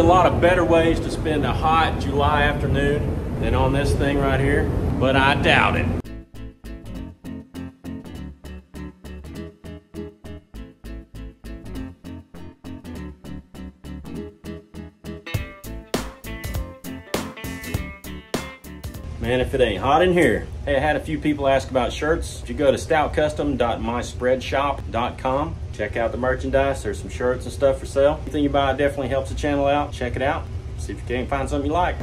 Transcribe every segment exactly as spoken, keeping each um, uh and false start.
a lot of better ways to spend a hot July afternoon than on this thing right here, but I doubt it. Man, if it ain't hot in here. Hey, I had a few people ask about shirts. If you go to stout custom dot my spread shop dot com, check out the merchandise. There's some shirts and stuff for sale. Anything you buy definitely helps the channel out. Check it out. See if you can't find something you like.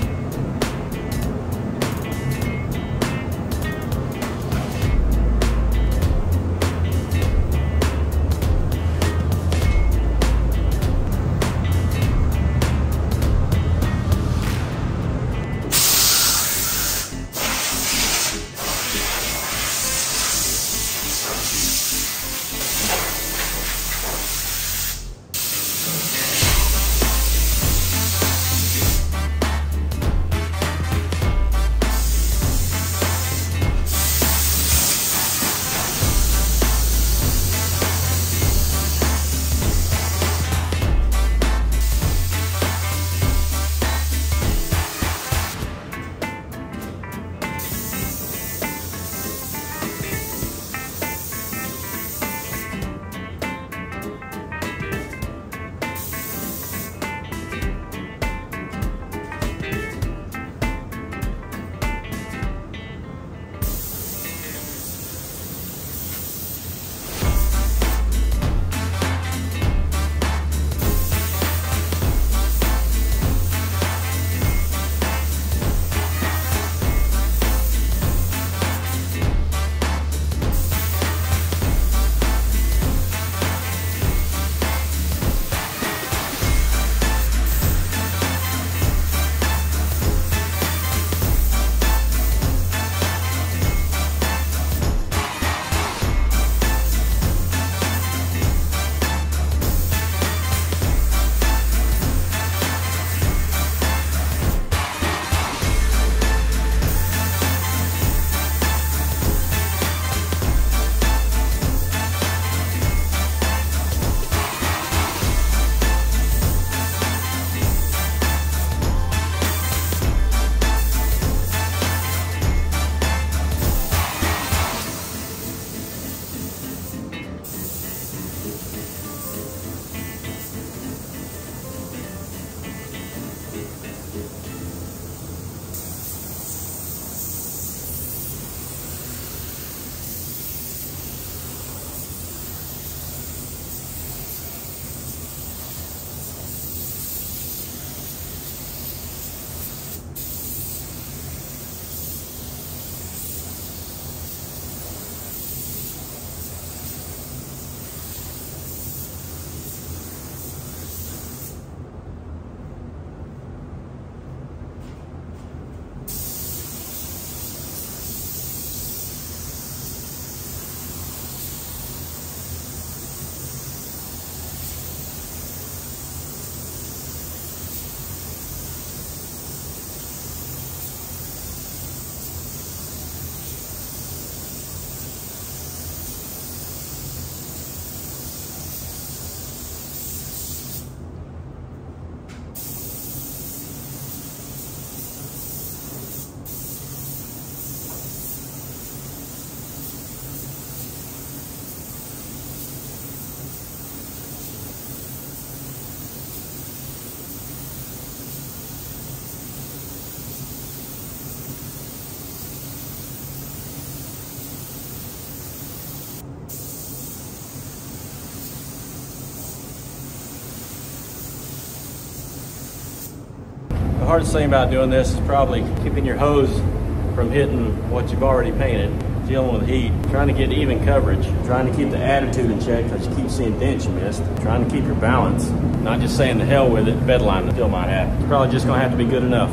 The hardest thing about doing this is probably keeping your hose from hitting what you've already painted, dealing with heat, trying to get even coverage, trying to keep the attitude in check because you keep seeing dents you missed, trying to keep your balance, not just saying the hell with it, bedline still might happen. It's probably just gonna have to be good enough.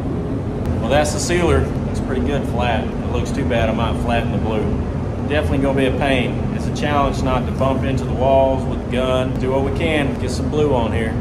Well, that's the sealer. Looks pretty good flat. If it looks too bad, I might flatten the blue. Definitely gonna be a pain. It's a challenge not to bump into the walls with the gun. Do what we can, get some blue on here.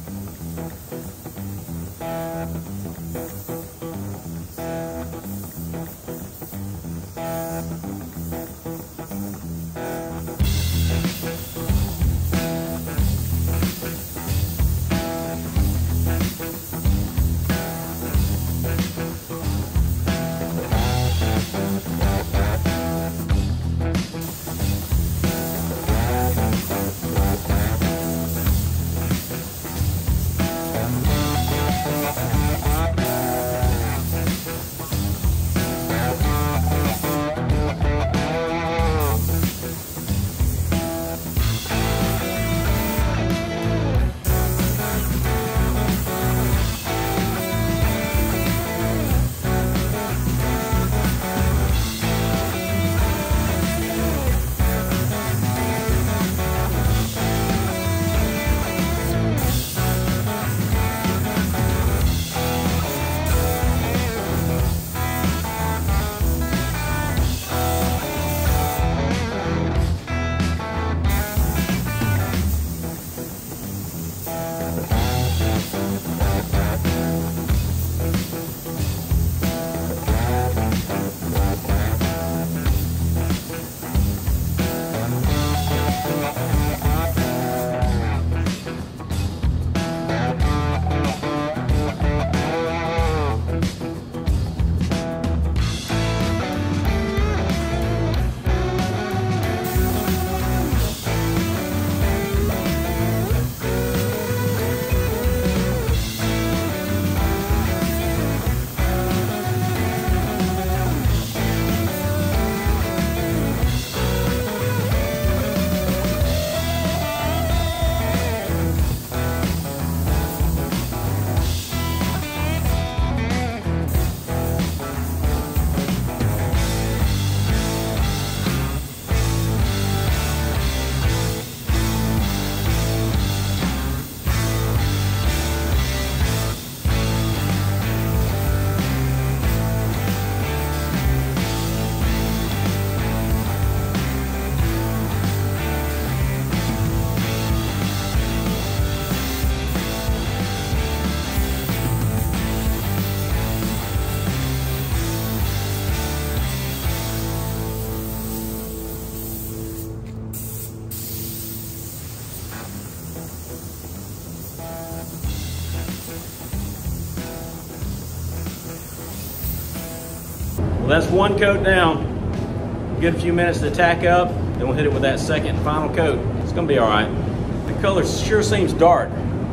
Well, that's one coat down. Give it a few minutes to tack up, then we'll hit it with that second final coat. It's gonna be all right. The color sure seems dark.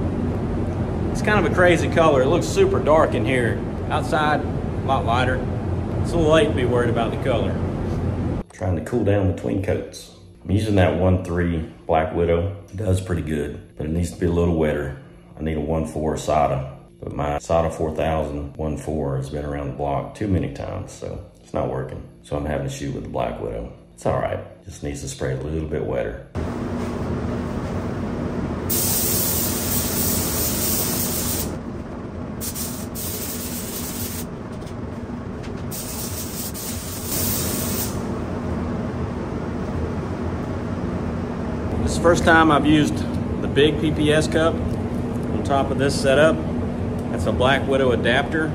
It's kind of a crazy color. It looks super dark in here. Outside, a lot lighter. It's a little late to be worried about the color. Trying to cool down between coats. I'm using that one three Black Widow. It does pretty good, but it needs to be a little wetter. I need a one four Sada, but my Sada four thousand one four has been around the block too many times, so it's not working. So I'm having to shoot with the Black Widow. It's all right, just needs to spray a little bit wetter. This is the first time I've used the big P P S cup on top of this setup. That's a Black Widow adapter.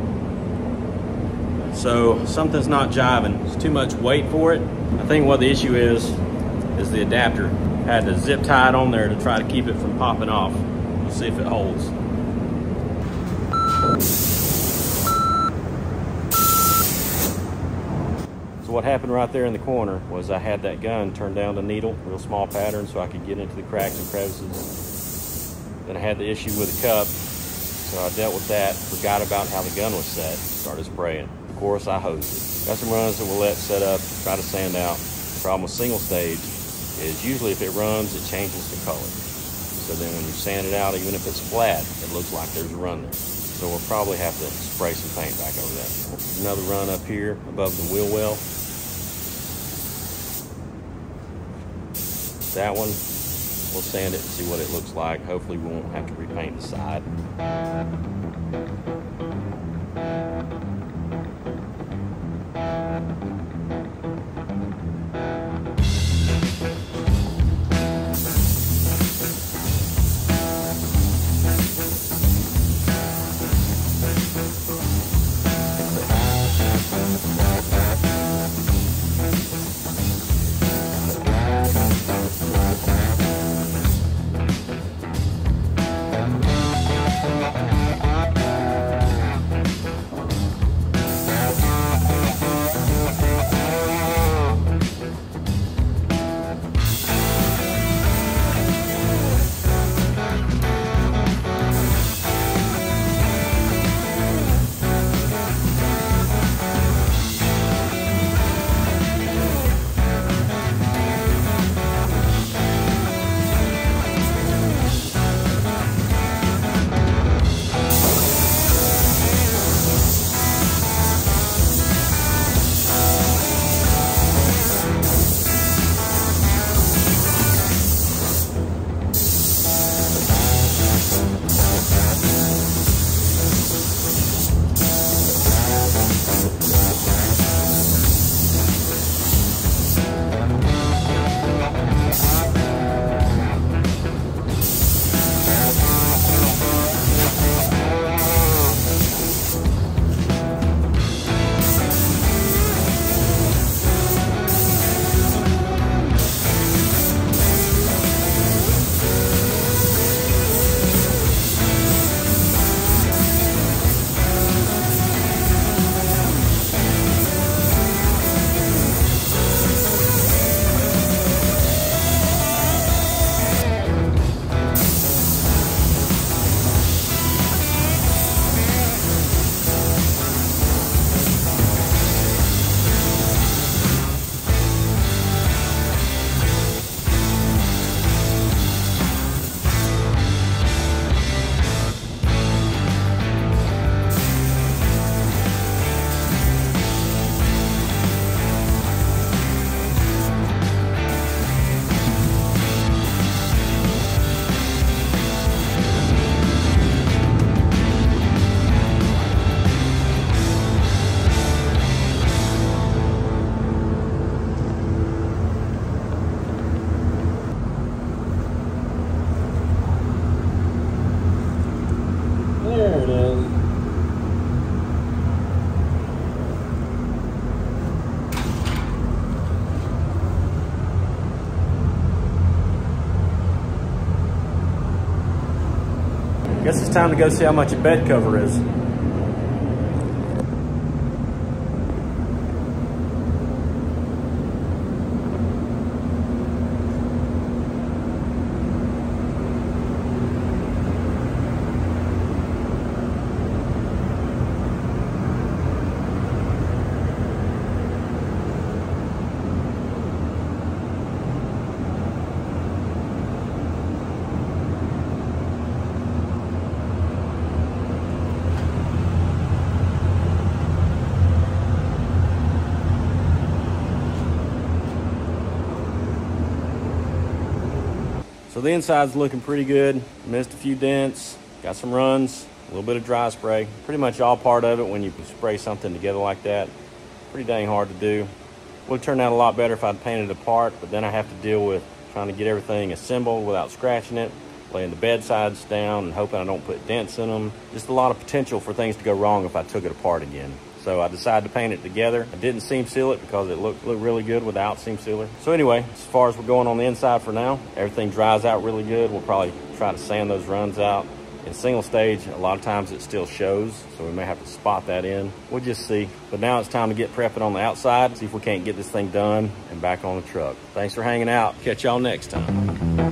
So something's not jiving. It's too much weight for it. I think what the issue is, is the adapter. I had to zip tie it on there to try to keep it from popping off. We'll see if it holds. So what happened right there in the corner was I had that gun turned down to needle, real small pattern, so I could get into the cracks and crevices. Then I had the issue with the cup, so I dealt with that, forgot about how the gun was set, started spraying. Of course, I hosed it. Got some runs that we'll let set up, try to sand out. The problem with single stage is usually if it runs, it changes the color. So then when you sand it out, even if it's flat, it looks like there's a run there. So we'll probably have to spray some paint back over that. Another run up here above the wheel well. That one, we'll sand it and see what it looks like. Hopefully we won't have to repaint the side. it is. Guess it's time to go see how much a bed cover is. So the inside's looking pretty good. Missed a few dents, got some runs, a little bit of dry spray. Pretty much all part of it when you spray something together like that. Pretty dang hard to do. Would have turned out a lot better if I'd painted it apart, but then I have to deal with trying to get everything assembled without scratching it, laying the bed sides down and hoping I don't put dents in them. Just a lot of potential for things to go wrong if I took it apart again. So I decided to paint it together. I didn't seam seal it because it looked, looked really good without seam sealer. So anyway, as far as we're going on the inside for now, everything dries out really good. We'll probably try to sand those runs out. In single stage, a lot of times it still shows, so we may have to spot that in. We'll just see. But now it's time to get prepping on the outside, see if we can't get this thing done and back on the truck. Thanks for hanging out. Catch y'all next time.